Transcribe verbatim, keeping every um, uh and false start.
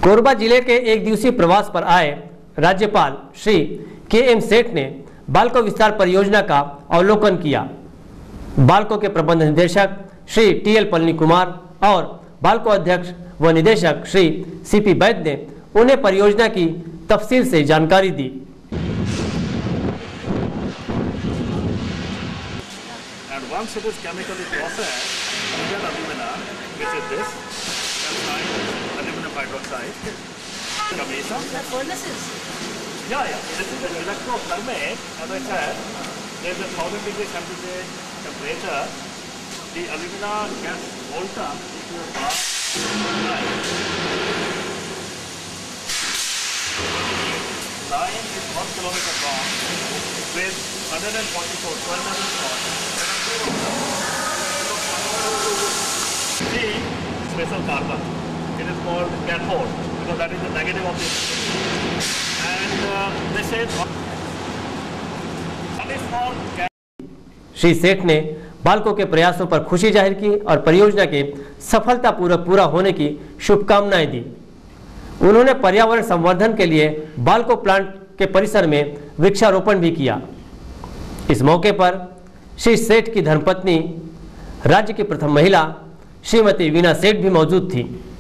कोरबा जिले के एक दिवसीय प्रवास पर आए राज्यपाल श्री के एम सेठ ने बालको विस्तार परियोजना का अवलोकन किया। बालको के प्रबंध निदेशक श्री टी एल पलनी कुमार और बालको अध्यक्ष व निदेशक श्री सी पी वैद्य ने उन्हें परियोजना की तफसील से जानकारी दी। Once it is chemically processed, you get alumina, which is this, calcined aluminum hydroxide. Gamesa. The furnaces? Yeah, yeah. This is an electrothermic. As I said, there is a thousand degree centigrade temperature. The alumina gets molten into a bath. Line is one kilometer long with one hundred forty-four, twelve hundred watts. The special carbon, it is called cathode because that is the negative of this. And uh, they say one is for. Shri Seth ने बालको के प्रयासों पर खुशी जाहिर की और परियोजना के सफलतापूर्वक पूरा होने की शुभकामनाएं दी। उन्होंने पर्यावरण संवर्धन के लिए बालको प्लांट के परिसर में वृक्षारोपण भी किया। इस मौके पर श्री सेठ की धर्मपत्नी, राज्य की प्रथम महिला श्रीमती वीना सेठ भी मौजूद थी।